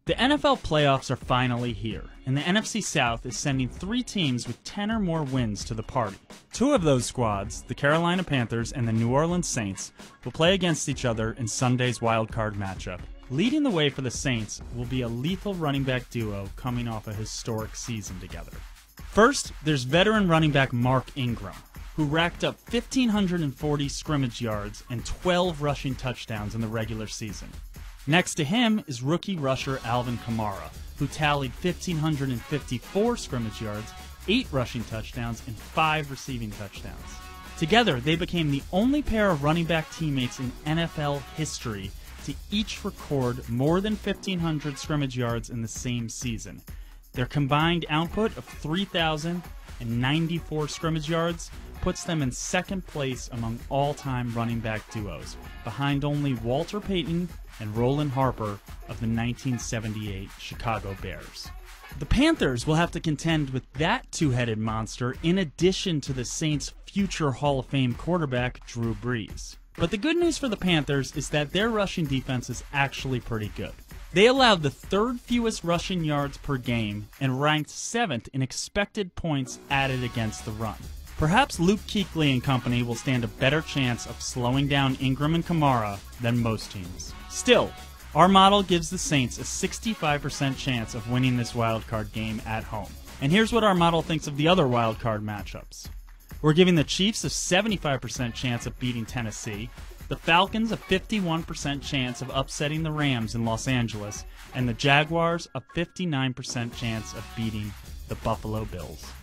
The NFL playoffs are finally here, and the NFC South is sending 3 teams with 10 or more wins to the party. 2 of those squads, the Carolina Panthers and the New Orleans Saints, will play against each other in Sunday's wildcard matchup. Leading the way for the Saints will be a lethal running back duo coming off a historic season together. First, there's veteran running back Mark Ingram, who racked up 1,540 scrimmage yards and 12 rushing touchdowns in the regular season. Next to him is rookie rusher Alvin Kamara, who tallied 1,554 scrimmage yards, 8 rushing touchdowns, and 5 receiving touchdowns. Together, they became the only pair of running back teammates in NFL history to each record more than 1,500 scrimmage yards in the same season. Their combined output of 3,094 scrimmage yards puts them in second place among all-time running back duos, behind only Walter Payton and Roland Harper of the 1978 Chicago Bears. The Panthers will have to contend with that two-headed monster in addition to the Saints' future Hall of Fame quarterback, Drew Brees. But the good news for the Panthers is that their rushing defense is actually pretty good. They allowed the 3rd fewest rushing yards per game and ranked 7th in expected points added against the run. Perhaps Luke Kuechly and company will stand a better chance of slowing down Ingram and Kamara than most teams. Still, our model gives the Saints a 65% chance of winning this wildcard game at home. And here's what our model thinks of the other wildcard matchups. We're giving the Chiefs a 75% chance of beating Tennessee, the Falcons a 51% chance of upsetting the Rams in Los Angeles, and the Jaguars a 59% chance of beating the Buffalo Bills.